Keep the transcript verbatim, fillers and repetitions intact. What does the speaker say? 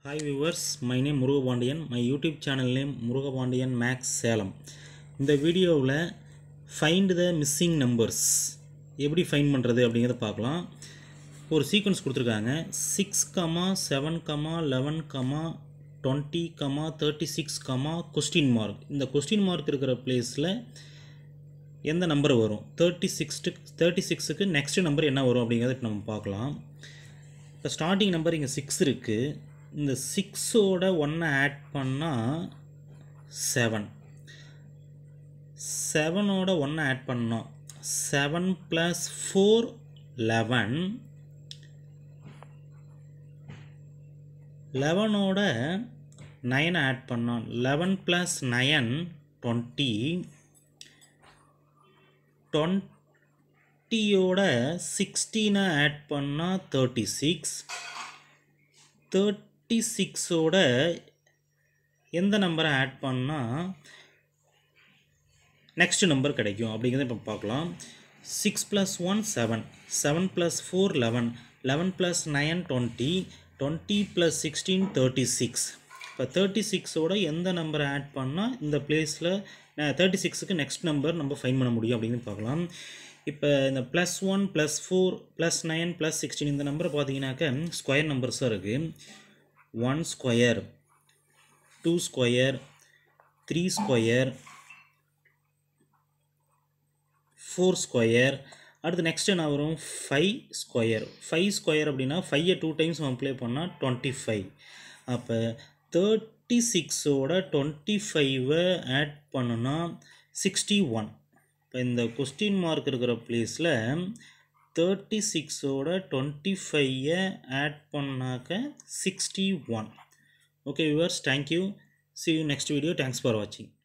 Hi viewers, my name Murugapandiyan. My YouTube channel name Murugapandiyan Max Salem. இந்த வீடியோவில் find the missing numbers எப்படி find பண்ணுறது அப்படிங்கிறத பார்க்கலாம். ஒரு சீக்வன்ஸ் கொடுத்துருக்காங்க. Six, seven, eleven, twenty, thirty six, question mark. இந்த கொஸ்டின் மார்க் இருக்கிற பிளேஸில் எந்த நம்பர் வரும், தேர்ட்டி சிக்ஸ்ட்டு தேர்ட்டி சிக்ஸுக்கு நெக்ஸ்ட் நம்பர் என்ன வரும் அப்படிங்கிறத இப்போ நம்ம பார்க்கலாம். இப்போ ஸ்டார்டிங் நம்பர் இங்கே சிக்ஸ் இருக்குது. இந்த சிக்ஸோட ஒன்றை ஆட் பண்ணால் செவன், செவனோட ஒன்றை ஆட் பண்ணோம் செவன் ப்ளஸ் ஃபோர் லெவன், லெவனோட நைனை ஆட் பண்ணோம் லெவன் ப்ளஸ் நயன் டுவெண்ட்டி, டுவெண்ட்டியோட சிக்ஸ்டீனை ஆட் பண்ணால் தேர்ட்டி சிக்ஸ், தேர்ட்டி சிக்ஸோட எந்த நம்பரை ஆட் பண்ணால் நெக்ஸ்ட் நம்பர் கிடைக்கும் அப்படிங்கிறத இப்போ பார்க்கலாம். Six plus one seven, seven plus four eleven, eleven plus nine twenty, twenty plus sixteen thirty six. இப்போ தேர்ட்டி சிக்ஸோட எந்த நம்பரை ஆட் பண்ணால் இந்த பிளேஸில் தேர்ட்டி சிக்ஸுக்கு நெக்ஸ்ட் நம்பர் நம்ம ஃபைண்ட் பண்ண முடியும் அப்படிங்கிறது பார்க்கலாம். இப்போ இந்த plus one plus four plus nine plus sixteen இந்த நம்பரை பார்த்தீங்கன்னாக்க ஸ்கொயர் நம்பர்ஸாக இருக்குது. One square, two square, three square, four square. அடுத்து நெக்ஸ்ட் என்ன வரும், ஃபைவ் ஸ்கொயர். ஃபைவ் ஸ்கொயர் அப்படின்னா ஃபைவை டூ டைம்ஸ் அப்ளை பண்ணால் டுவெண்ட்டி ஃபைவ். அப்போ தேர்ட்டி சிக்ஸோட டுவெண்ட்டி ஃபைவை ஆட் பண்ணுனா சிக்ஸ்டி ஒன். இப்போ இந்த கொஸ்டின் மார்க் இருக்கிற பிளேஸில் தேர்ட்டி சிக்ஸோட டுவெண்ட்டி ஃபைவை ஆட் பண்ணாக்க sixty one. Okay viewers, thank you. See you next video. Thanks for watching.